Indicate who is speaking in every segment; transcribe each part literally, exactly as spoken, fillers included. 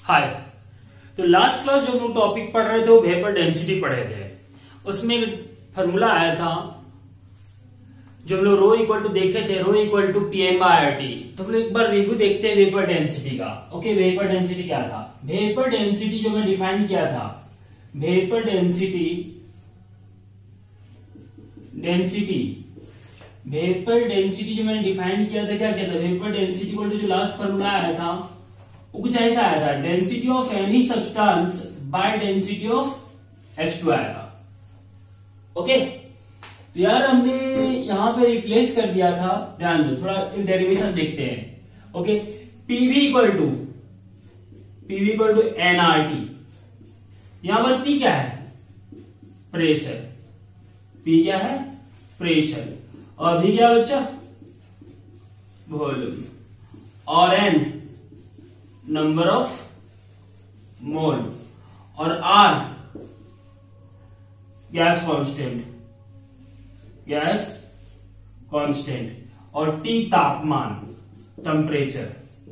Speaker 1: हाय। तो last class जो हम टॉपिक पढ़ रहे थे वो वेपर डेंसिटी पढ़े थे। उसमें एक फॉर्मूला आया था जो हम लोग रो इक्वल टू देखे थे, rho equal to P M by R T. तो हम लोग एक बार रिव्यू देखते हैं वेपर डेंसिटी का। ओके, वेपर डेंसिटी क्या था? वेपर डेंसिटी जो मैं डिफाइन किया था, vapour density density vapour density जो मैंने डिफाइन किया था, क्या किया था? वेपर डेंसिटी इक्वल टू जो लास्ट फॉर्मूला आया था वो कुछ ऐसा आया था, density of any substance by density of H to आया था। ओके, तो यार हमने यहां पे रिप्लेस कर दिया था, ध्यान दो, थोड़ा डेरिवेशन देखते हैं। Okay, PV equal to PV equal to NRT. यहां पर पी क्या है? प्रेशर। पी क्या है? प्रेशर। और भी क्या बच्चा? वॉल्यूम। और एन नंबर ऑफ मोल। और R gas constant, gas constant. और टी तापमान, टेम्परेचर।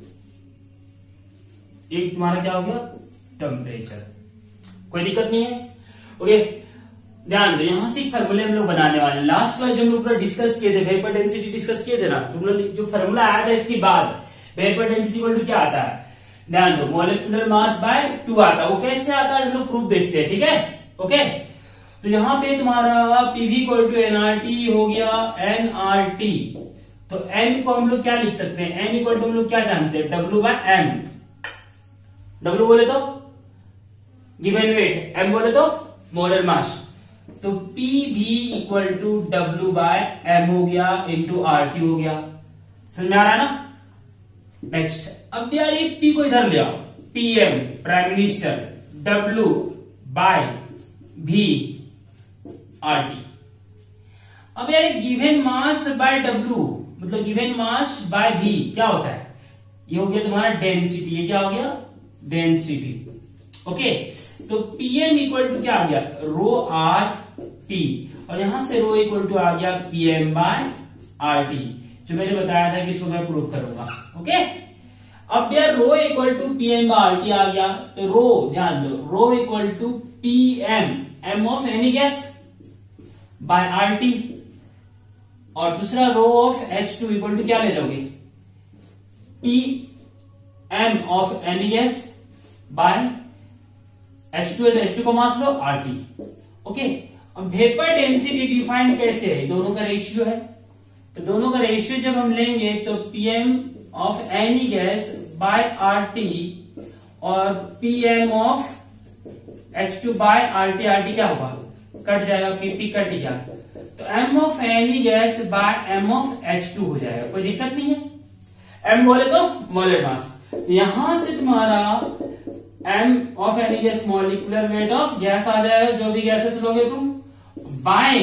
Speaker 1: एक तुम्हारा क्या हो गया? टेम्परेचर। कोई दिक्कत नहीं है। ओके, ध्यान दो, यहां से एक फॉर्मूले हम लोग बनाने वाले हैं। लास्ट क्लास जो हम लोग डिस्कस किए थे, वेपर डेंसिटी डिस्कस किए थे ना, तुम लोग जो फॉर्मूला आया था इसके बाद वेपर डेंसिटी इक्वल टू क्या आता है? ध्यान दो, मॉलिक्यूलर मास बाय टू आता है। वो कैसे आता है हम लोग प्रूफ देखते हैं, ठीक है? ओके, तो यहां पे तुम्हारा पीवी इक्वल टू एनआरटी हो गया, एनआरटी। तो एन को हम लोग क्या लिख सकते हैं? एन इक्वल टू हम लोग क्या जानते हैं? W by M. डब्ल्यू बोले तो गिवन वेट, एम बोले तो मोलर मास। तो P V equal to W by M हो गया इंटू आर टी हो गया। समझ में आ रहा है ना? नेक्स्ट, अब यार एक पी को इधर ले आओ, PM prime minister, W by V R T. अब यार गिवन मास बाय डब्ल्यू मतलब गिवन मास बाय भी क्या होता है? ये हो गया तुम्हारा डेंसिटी। ये क्या हो गया? डेंसिटी। ओके, तो पीएम इक्वल टू क्या आ गया? Rho R T. और यहां से रो इक्वल टू आ गया पीएम बाय आर टी, जो मैंने बताया था कि इसको मैं प्रूव करूंगा। ओके, अब यार rho equal to PM by R T आ गया, तो रो ध्यान दो, rho equal to PM M of any gas by R T. और दूसरा rho of H two equal to क्या ले लोगे? P M of any gas by H two H two को मास लो आर टी। ओके, अब vapour density defined कैसे है? दोनों का रेशियो है, तो दोनों का रेशियो जब हम लेंगे तो PM of any gas by R T और PM of H two by R T. R T क्या होगा? कट जाएगा, पीपी कट गया, तो M of any gas by M of H two हो जाएगा। कोई दिक्कत नहीं है। एम बोले तो मोलर मास। यहां से तुम्हारा M of any gas molecular weight of gas आ जाएगा, जो भी गैसेस लोगे तुम, by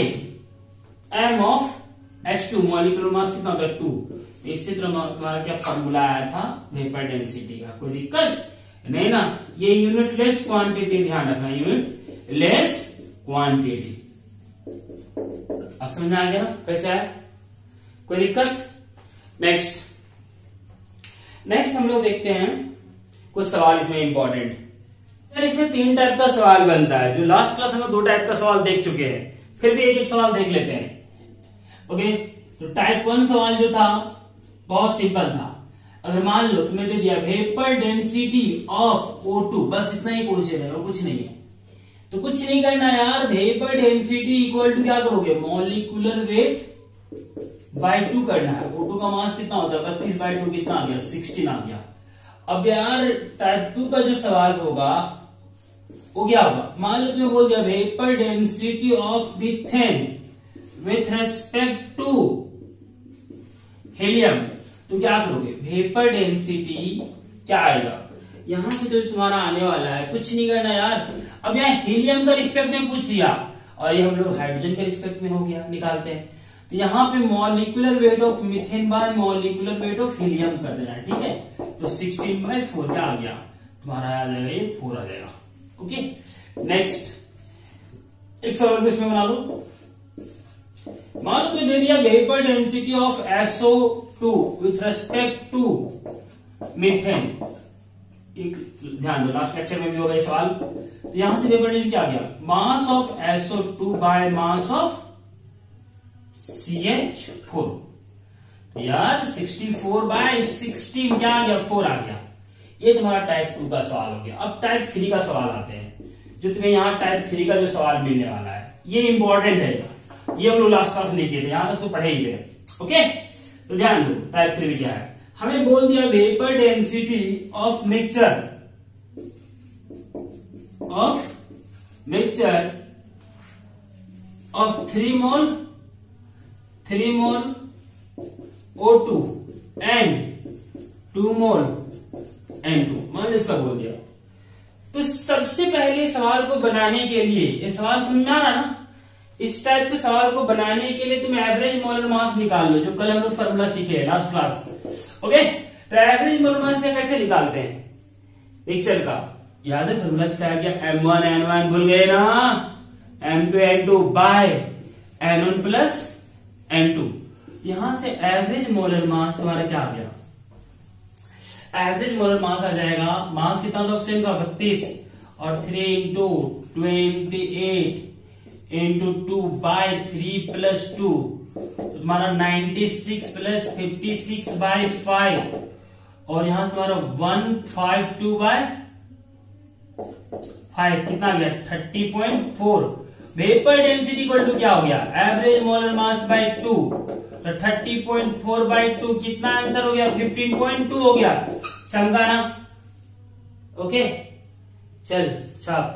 Speaker 1: M of H two, molecular mass कितना होता है? टू। इससे तुम्हारा क्या फॉर्मूला आया था वेपर डेंसिटी का? कोई दिक्कत नहीं ना? ये यूनिट लेस क्वांटिटी, ध्यान रखना, यूनिट लेस क्वांटिटी। अब समझ में आ गया ना कैसे है? कोई दिक्कत? नेक्स्ट नेक्स्ट हम लोग देखते हैं कुछ सवाल इसमें इंपॉर्टेंट। यार इसमें तीन टाइप का सवाल बनता है। जो लास्ट क्लास हम लोग दो टाइप का सवाल देख चुके हैं, फिर भी एक एक सवाल देख लेते हैं। ओके, तो टाइप वन सवाल जो था बहुत सिंपल था। अगर मान लो तुम्हें दे दिया vapour density of O two, बस इतना ही क्वेश्चन है और कुछ नहीं है, तो कुछ नहीं करना यार। वेपर डेंसिटी इक्वल टू क्या करोगे? मॉलिक्यूलर वेट बाय टू करना है। ओ टू का मास कितना होता है? बत्तीस बाय टू कितना आ गया? सिक्सटीन आ गया। अब यार टाइप टू का जो सवाल होगा वो क्या होगा? मान लो तुम्हें बोल दिया vapour density of methane with respect to helium, तो क्या करोगे? वेपर डेंसिटी क्या आएगा? यहां से जो तुम्हारा आने वाला है, कुछ नहीं करना यार। अब यहाँ हीलियम का रिस्पेक्ट में पूछ लिया और ये हम लोग हाइड्रोजन के रिस्पेक्ट में हो गया, निकालते हैं। तो यहाँ पे molecular weight of methane by molecular weight of helium कर देना है, ठीक है? तो सिक्सटीन बाय फोर क्या आ गया? तुम्हारा आ जाएगा ये फोर आ जाएगा। ओके, नेक्स्ट एक सवाल इसमें बना लो। मान लो तो दे दिया vapour density of S O two with respect to methane एक ध्यान दो, लास्ट लेक्चर में भी होगा ये सवाल। तो यहां से पेपर डेंसिटी क्या आ गया, mass of S O two by mass of C H four. तो यार सिक्सटी फोर बाय सिक्सटीन क्या आ गया, फोर आ गया। ये तुम्हारा टाइप टू का सवाल हो गया। अब टाइप थ्री का सवाल आते हैं, जो तुम्हें यहाँ टाइप थ्री का जो सवाल मिलने वाला है ये इंपॉर्टेंट है। ये हम लोग लास्ट क्लास में किए थे, यहां तक तो पढ़े ही थे। ओके, तो ध्यान दो टाइप थ्री में क्या है। हमें बोल दिया vapour density of mixture of mixture of three mole three mole O two and two mole N two, मान लो इसका बोल दिया। तो सबसे पहले सवाल को बनाने के लिए, ये सवाल समझ में आ रहा ना, इस टाइप के सवाल को बनाने के लिए तुम एवरेज मोलर मास निकाल लो, जो कल हम लोग फॉर्मूला सीखे हैं लास्ट क्लास। ओके, तो एवरेज मोलर मास से कैसे निकालते हैं मिक्सचर का, याद है फॉर्मूला सिखाया गया, एम वन एन वन भूल गए ना, M two N two by N one plus N two. यहां से एवरेज मोलर मास तुम्हारा क्या आ गया, एवरेज मोलर मास आ जाएगा, मास कितना था ऑक्सीजन का बत्तीस, और three into twenty eight into two by three plus two, तो तुम्हारा ninety six plus fifty six by five, और यहां से तुम्हारा one five two by five कितना गया, thirty point four. Vapour density equal to क्या हो गया, average molar mass by two, तो thirty point four by two कितना आंसर हो गया, फिफ्टीन पॉइंट टू हो गया। चमका ना, ओके चल छाप।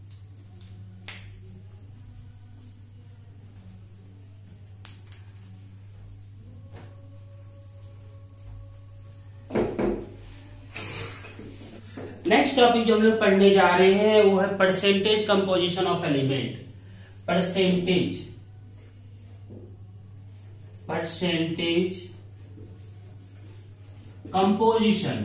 Speaker 1: नेक्स्ट टॉपिक जो हम लोग पढ़ने जा रहे हैं वो है percentage composition of element. Percentage percentage composition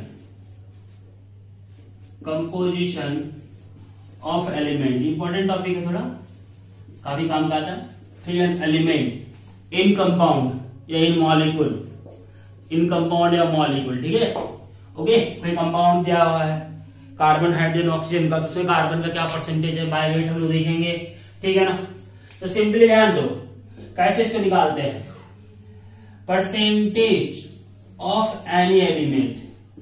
Speaker 1: composition of element, important topic है, थोड़ा काफी काम का था। ठीक है, एलिमेंट इन कंपाउंड या इन मॉलिक्यूल, इन कंपाउंड या मॉलिक्यूल, ठीक है। ओके, कोई कंपाउंड दिया हुआ है कार्बन हाइड्रोजन ऑक्सीजन का, तो उसमें कार्बन का क्या परसेंटेज है, बाय वेट हम लोग देखेंगे, ठीक है ना। तो सिंपली ध्यान दो कैसे इसको निकालते हैं, परसेंटेज ऑफ एनी एलिमेंट,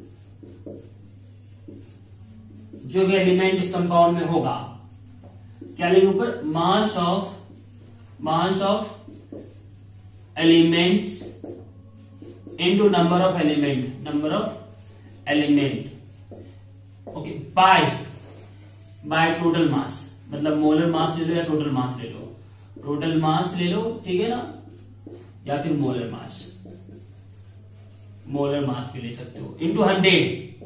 Speaker 1: जो भी एलिमेंट इस कंपाउंड में होगा, क्या लिखे ऊपर, mass of mass of elements into number of element number of element okay, by by total mass, मतलब मोलर मास ले लो या टोटल मास ले लो, टोटल मास ले लो, ठीक है ना, या फिर मोलर मास, मोलर मास भी ले सकते हो, इंटू हंड्रेड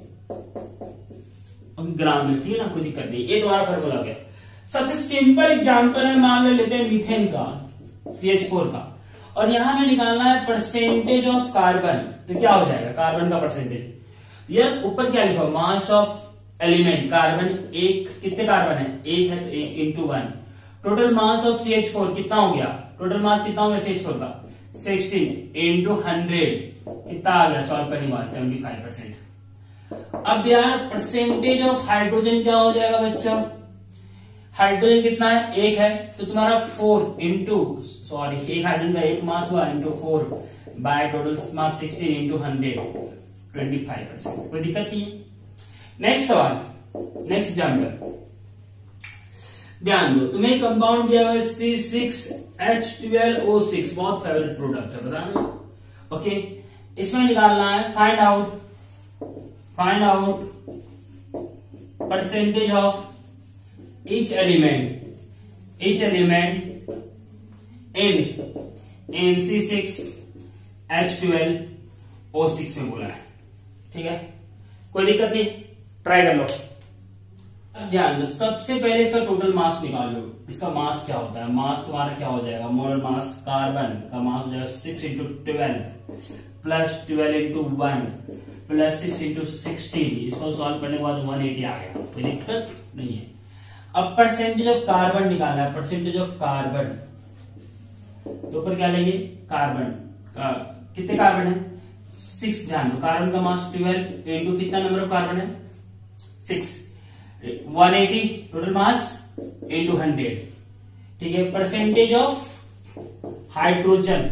Speaker 1: ग्राम में, ठीक है ना, कोई दिक्कत नहीं। ये तुम्हारा फॉर्मूला हो गया। सबसे सिंपल एग्जांपल है, मान लो लेते हैं मीथेन का, सी एच फोर का, और यहां में निकालना है परसेंटेज ऑफ कार्बन, तो क्या हो जाएगा कार्बन का परसेंटेज। ये ऊपर क्या लिखा, मास ऑफ एलिमेंट, कार्बन एक, कितने कार्बन है, एक है तो एक into one, total mass of C H four कितना हो गया, टोटल मास कितना हो गया सी एच फोर का, सिक्सटीन इंटू हंड्रेड कितना आ गया, सॉल्व करने के बाद सेवेंटी फाइव परसेंट। अब यार परसेंटेज ऑफ हाइड्रोजन क्या हो जाएगा बच्चा, हाइड्रोजन कितना है, एक है, तो तुम्हारा फोर इंटू सॉरी एक हाइड्रोजन का एक मास हुआ into four by total mass sixteen into hundred, twenty five percent, कोई दिक्कत नहीं है। नेक्स्ट सवाल, नेक्स्ट एग्जाम्पल ध्यान दो, तुम्हें कंपाउंड दिया हुआ है C six H twelve O six, बहुत फेवरेट प्रोडक्ट है, बता दो। ओके, इसमें निकालना है find out find out percentage of each element each element in in C six H twelve O six में बोला है, ठीक है, कोई दिक्कत नहीं, ट्राई कर लो। अब ध्यान दो, सबसे पहले इसका टोटल मास निकाल लो, इसका मास क्या होता है, मास तुम्हारा क्या हो जाएगा, मोलर मास, कार्बन का मास हो जाएगा six into twelve plus twelve into one plus six into sixteen, इसको सॉल्व करने के बाद वन एटी आ गया, कोई दिक्कत नहीं है। अब परसेंटेज ऑफ कार्बन निकालना है, परसेंटेज ऑफ कार्बन, तो ऊपर क्या लेंगे, कार्बन का कितने कार्बन है, सिक्स, ध्यान दो कार्बन का मास ट्वेल्व इंटू कितना नंबर ऑफ कार्बन है six, one eighty total mass into hundred, ठीक है। परसेंटेज ऑफ हाइड्रोजन,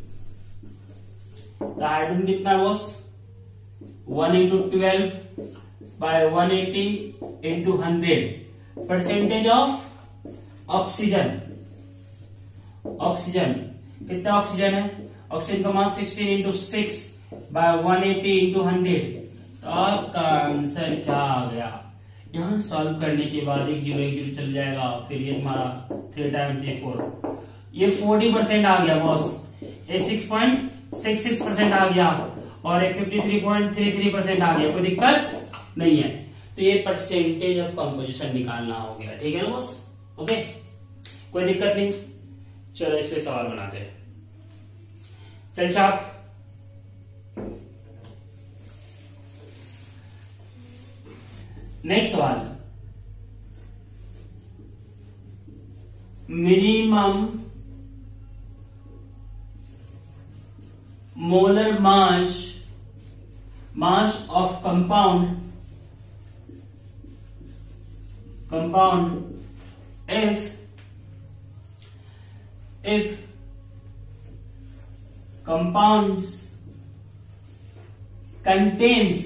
Speaker 1: तो हाइड्रोजन कितना boss, one into twelve by one eighty into hundred. Percentage of oxygen, oxygen कितना oxygen है, oxygen का mass sixteen into six by one eighty into hundred. तो आपका answer क्या आ गया, यहां सॉल्व करने के बाद एक जीरो एक जीरो चल जाएगा, फिर ये तुम्हारा थ्री टाइम्स ये फोर, ये फोर्टी परसेंट आ गया बॉस, ये six point six six percent आ गया और एक fifty three point three three percent आ गया, कोई दिक्कत नहीं है। तो ये परसेंटेज ऑफ कंपोजिशन निकालना हो गया, ठीक है ना बॉस, ओके, कोई दिक्कत नहीं। चलो इस पे सवाल बनाते हैं। चल छाप, नेक्स्ट सवाल, minimum molar mass mass of compound compound if if compounds contains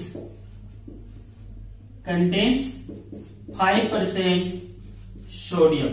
Speaker 1: contains five percent sodium,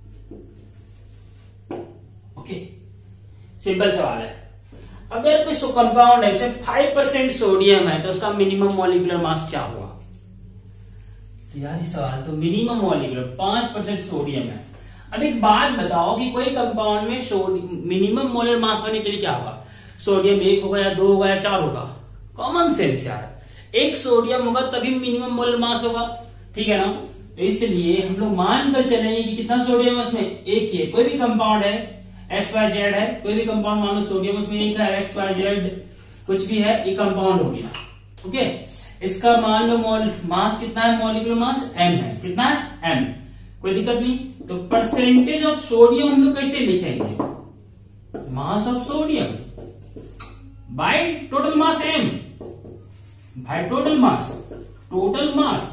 Speaker 1: okay, simple सवाल है। अगर कोई कंपाउंड है उसमें फाइव परसेंट सोडियम है तो उसका मिनिमम मॉलिक्यूलर मास क्या होगा। यार ये सवाल तो मिनिमम मॉलिक्यूलर पांच परसेंट सोडियम है। अब एक बात बताओ कि कोई कंपाउंड में मिनिमम मोलर मास होने के लिए क्या होगा, सोडियम एक होगा या दो होगा या चार होगा, कॉमन सेंस यार, एक सोडियम होगा तभी मिनिमम मोलर मास होगा, ठीक है ना। तो इसलिए हम लोग मान कर चलेंगे कि कितना सोडियम है उसमें, एक ही है। कोई भी कंपाउंड है एक्स वाई जेड है, कोई भी कंपाउंड मान लो सोडियम उसमें एक है, एक्स वाई जेड कुछ भी है, ये कंपाउंड हो गया, ओके। इसका मान लो मोल मास कितना है, मॉलिक्यूलर मास एम है, कितना है एम, कोई दिक्कत नहीं। तो परसेंटेज ऑफ सोडियम हम लोग कैसे लिखेंगे, mass of sodium by total mass M, by total mass, total mass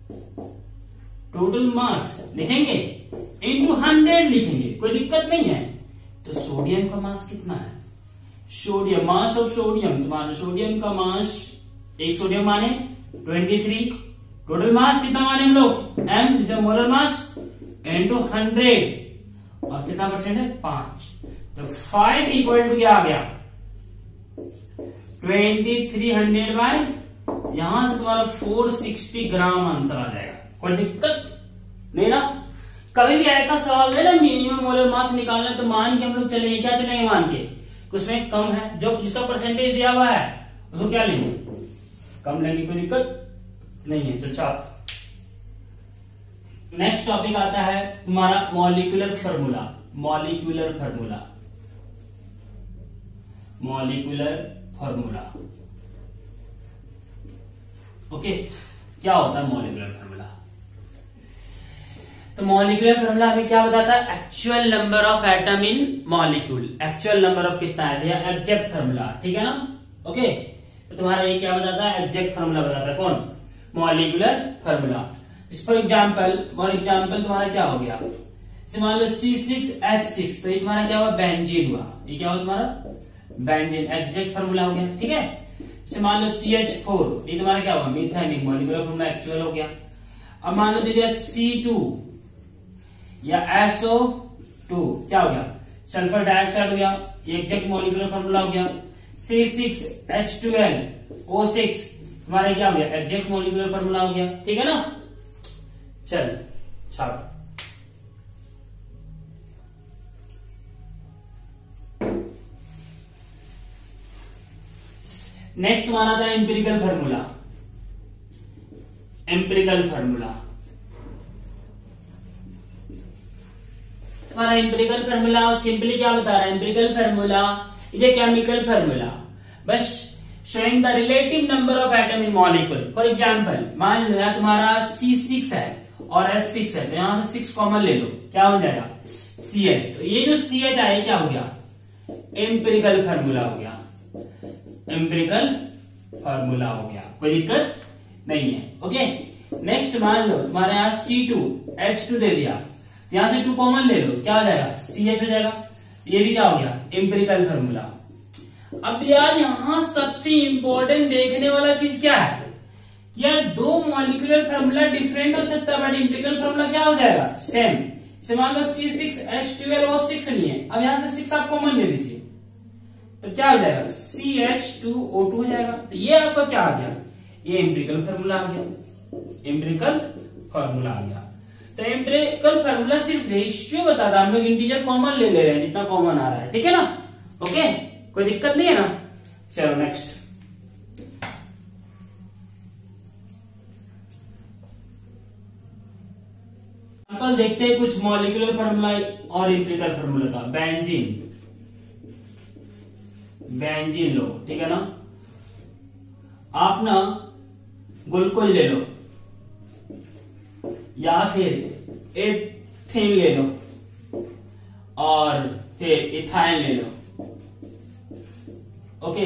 Speaker 1: total mass लिखेंगे इंटू हंड्रेड लिखेंगे, कोई दिक्कत नहीं है। तो सोडियम का मास कितना है, सोडियम मास ऑफ सोडियम, तुम्हारा सोडियम का मास, एक सोडियम माने ट्वेंटी थ्री, टोटल मास कितना माने हम लोग एम, जिसे मोलर मास इंटू हंड्रेड, और कितना परसेंट है पांच। तो फाइव इक्वल टू क्या आ गया, ट्वेंटी थ्री हंड्रेड बाय, यहां से तुम्हारा फोर सिक्सटी ग्राम आंसर आ जाएगा, कोई दिक्कत नहीं ना। कभी भी ऐसा सवाल दे ना मिनिमम मोलर मास निकालना, तो मान के हम लोग चलेंगे, क्या चलेंगे मान के, उसमें कम है, जो जिसका परसेंटेज दिया हुआ है उसको क्या लेंगे, कम लेंगे, कोई दिक्कत नहीं है। चल छाप, नेक्स्ट टॉपिक आता है तुम्हारा molecular formula, molecular formula, molecular formula, okay. क्या होता है मॉलिक्यूलर फार्मूला, तो मॉलिक्यूलर फार्मूला हमें क्या बताता है, actual number of atom in molecule, actual number of कितना है, एग्जैक्ट फार्मूला, ठीक है ना, ओके। तो तुम्हारा ये क्या बताता है, एग्जैक्ट फार्मूला बताता है, कौन, molecular formula. For example for example तुम्हारा क्या हो गया, जैसे मान लो सी सिक्स एच सिक्स, तो ये तुम्हारा क्या हुआ, बेंजीन हुआ, ये क्या हुआ तुम्हारा बेंजीन, एग्जैक्ट फार्मूला हो गया, ठीक है। जैसे मान लो सी एच फोर, ये तुम्हारा क्या हुआ, मीथेन, मॉलिक्यूलर फार्मूला एक्चुअल हो गया। अब मान लो दीजिए सी टू या एस ओ टू, क्या हो गया, सल्फर डाइऑक्साइड हो गया, ये एग्जैक्ट मॉलिक्यूलर फार्मूला हो गया। C six H twelve O six, तुम्हारा क्या हो गया, एग्जैक्ट मॉलिक्यूलर फार्मूला हो गया, ठीक है ना। चल छाप, नेक्स्ट तुम्हारा था एम्पिरिकल फार्मूला, एम्पिरिकल फार्मूला, तुम्हारा एम्पिरिकल फार्मूला सिंपली क्या बता रहा है, empirical formula is a chemical formula बस showing the relative number of atom in molecule. For example मान लो यार तुम्हारा सी सिक्स है और एच सिक्स है, तो यहां से सिक्स कॉमन ले लो, क्या हो जाएगा सी एच। तो ये जो सी एच आए क्या हो गया, एम्पिरिकल फार्मूला हो गया, एम्पिरिकल फार्मूला हो गया, कोई दिक्कत नहीं है, ओके। नेक्स्ट मान लो तुम्हारे यहाँ सी टू एच टू दे दिया, यहां से टू कॉमन ले लो, क्या हो जाएगा सी एच हो जाएगा। ये भी क्या हो गया एम्पिरिकल फार्मूला। अब यार यहां सबसे इंपॉर्टेंट देखने वाला चीज क्या है, यार दो मॉलिक्यूलर फार्मूला डिफरेंट हो सकता है बट एम्पिरिकल फार्मूला क्या हो जाएगा सेम। से मान लो सी सिक्स एच ट्वेल्व और सिक्स नहीं है, अब यहां से सिक्स आप कॉमन ले लीजिए तो क्या हो जाएगा C H two O two हो जाएगा। तो ये आपका क्या आ गया, ये एम्पिरिकल फार्मूला आ गया, एम्पिरिकल फार्मूला आ गया। तो एम्पिरिकल फार्मूला सिर्फ रेशियो बताता, हम लोग इंटीजर कॉमन ले ले रहे हैं जितना कॉमन आ रहा है, ठीक है ना। ओके कोई दिक्कत नहीं है ना। चलो नेक्स्ट, एग्जांपल देखते हैं कुछ मॉलिक्यूलर फार्मूला और एम्पिरिकल फार्मूला का। बेंजीन, बेंजीन लो, ठीक है ना। आप ना ग्लूकोज ले लो या फिर एथेन ले लो और फिर इथाइन ले लो। ओके,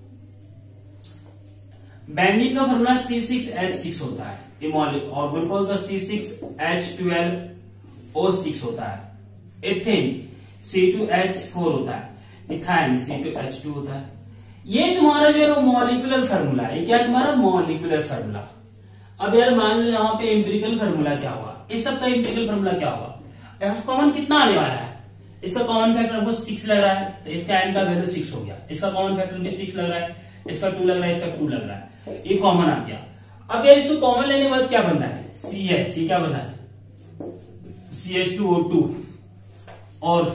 Speaker 1: बेंजीन का formula C six H six होता है और ग्लूकोज का C six H twelve O six होता है। Ethane C two H four होता है, ethyne C two H two होता है। ये तुम्हारा जो है मॉलिक्यूलर फार्मूला है, ये क्या तुम्हारा मॉलिक्यूलर फार्मूला। अब यार मान लो यहाँ पे एम्पिरिकल फार्मूला क्या हुआ, इस सब का एम्पिरिकल फार्मूला क्या हुआ, यहाँ कॉमन कितना आने वाला है, इसका कॉमन फैक्टर हमको सिक्स लग रहा है तो इसका एन का वैल्यू सिक्स हो गया, इसका कॉमन फैक्टर भी सिक्स लग रहा है, इसका टू लग रहा है, इसका टू लग रहा है, ये कॉमन आ गया। अब यार इसको कॉमन लेने के बाद क्या बनता है सी एच, सी क्या बनता है C H two O two, और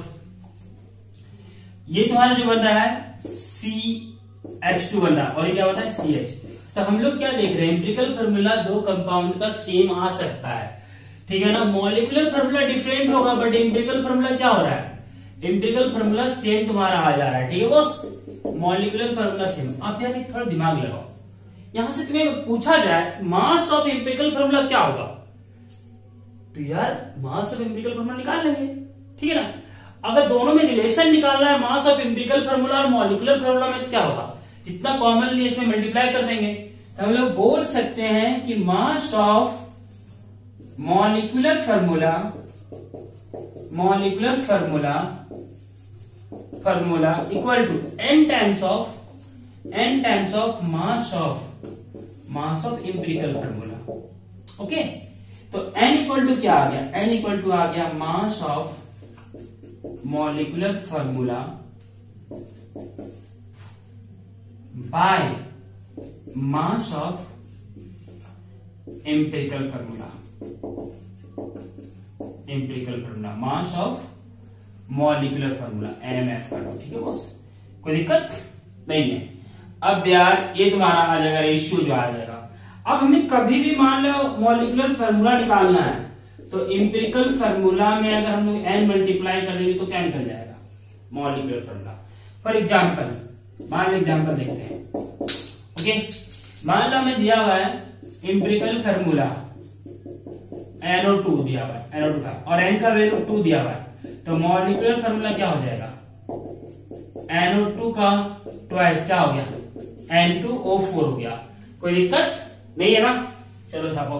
Speaker 1: ये तुम्हारा जो बन रहा है सी एच टू बन रहा है और ये क्या बनता है सी एच। तो हम लोग क्या देख रहे हैं, एम्पिरिकल फार्मूला दो कंपाउंड का सेम आ सकता है, ठीक है ना। मॉलिक्यूलर फार्मूला डिफरेंट होगा बट एम्पिरिकल फार्मूला क्या हो रहा है, एम्पिरिकल फार्मूला सेम तुम्हारा आ जा रहा है, ठीक है बॉस। Molecular formula same. अब यार एक थोड़ा दिमाग लगाओ, यहां से तुम्हें पूछा जाए मास ऑफ एम्पिरिकल फार्मूला क्या होगा, तो यार मास ऑफ एम्पिरिकल फार्मूला निकाल लेंगे, ठीक है ना। अगर दोनों में रिलेशन निकालना है मास ऑफ एम्पिरिकल फार्मूला और मॉलिक्यूलर फार्मूला में, क्या होगा, जितना कॉमन लिए इसमें मल्टीप्लाई कर देंगे। तो हम लोग बोल सकते हैं कि mass of molecular formula, molecular formula formula equal to N times of N times of mass of mass of empirical formula. Okay, तो n इक्वल टू क्या आ गया, n इक्वल टू आ गया mass of molecular formula by mass of empirical formula, empirical formula mass of molecular formula M F का, ठीक है boss, कोई दिक्कत नहीं है। अब यार ये तुम्हारा आ जाएगा रेशियो जो आ जाएगा। अब हमें कभी भी मान लो मॉलिक्यूलर फार्मूला निकालना है तो एम्पिरिकल फार्मूला में अगर हम लोग एन मल्टीप्लाई कर देंगे तो क्या निकल जाएगा मॉलिक्यूलर फार्मूला। फॉर एग्जाम्पल, मान लो एग्जाम्पल देखते हैं। ओके, मान लो हमें दिया हुआ है empirical formula N O two दिया हुआ है, एन ओ टू का, और एन का वैल्यू टू दिया हुआ है, तो मॉलिक्यूलर फार्मूला क्या हो जाएगा एन ओ टू का ट्वाइस क्या हो गया एन टू ओ फोर हो गया। कोई दिक्कत नहीं है ना। चलो छापो।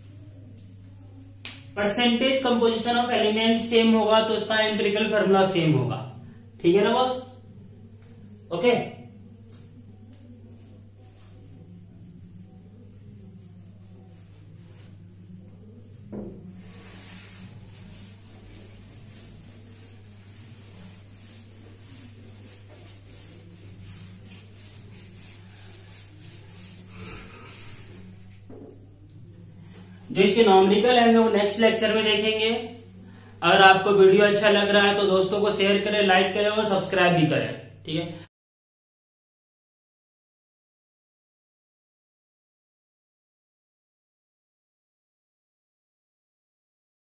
Speaker 1: Percentage composition of element same होगा तो इसका एम्पिरिकल फार्मूला सेम होगा, ठीक है ना बॉस। ओके, जो इसके नॉमिकल है हम लोग नेक्स्ट लेक्चर में देखेंगे। अगर आपको वीडियो अच्छा लग रहा है तो दोस्तों को शेयर करें, लाइक करें और सब्सक्राइब भी करें, ठीक है।